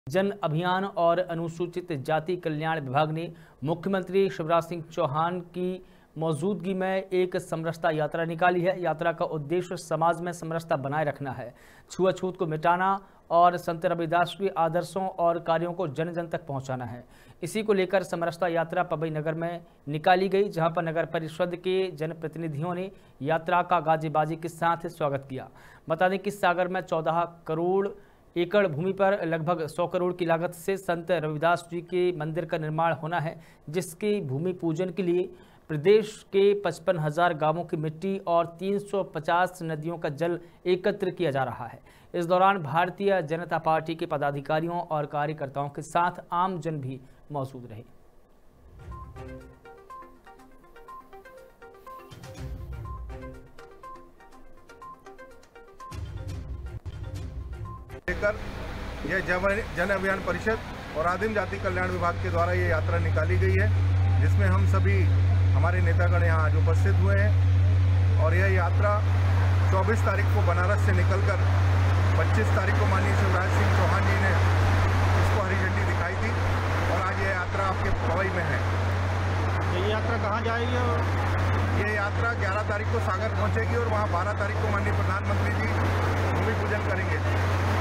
जन अभियान और अनुसूचित जाति कल्याण विभाग ने मुख्यमंत्री शिवराज सिंह चौहान की मौजूदगी में एक समरसता यात्रा निकाली है। यात्रा का उद्देश्य समाज में समरसता बनाए रखना है, छुआछूत को मिटाना और संत रविदास के आदर्शों और कार्यों को जन जन तक पहुंचाना है। इसी को लेकर समरसता यात्रा पबई नगर में निकाली गई, जहां पर नगर परिषद के जनप्रतिनिधियों ने यात्रा का गाजे बाजे के साथ स्वागत किया। बता दें कि सागर में 14 करोड़ एकड़ भूमि पर लगभग 100 करोड़ की लागत से संत रविदास जी के मंदिर का निर्माण होना है, जिसके भूमि पूजन के लिए प्रदेश के 55,000 गांवों की मिट्टी और 350 नदियों का जल एकत्र किया जा रहा है। इस दौरान भारतीय जनता पार्टी के पदाधिकारियों और कार्यकर्ताओं के साथ आम जन भी मौजूद रहे। यह जन अभियान परिषद और आदिम जाति कल्याण विभाग के द्वारा ये यात्रा निकाली गई है, जिसमें हम सभी हमारे नेतागण यहाँ आज उपस्थित हुए हैं। और यह यात्रा 24 तारीख को बनारस से निकलकर 25 तारीख को माननीय शिवराज सिंह चौहान जी ने इसको हरी झंडी दिखाई थी और आज यह यात्रा आपके पवई में है। ये यात्रा कहाँ जाएगी? और ये यात्रा 11 तारीख को सागर पहुँचेगी और वहाँ 12 तारीख को माननीय प्रधानमंत्री जी भूमि पूजन करेंगे।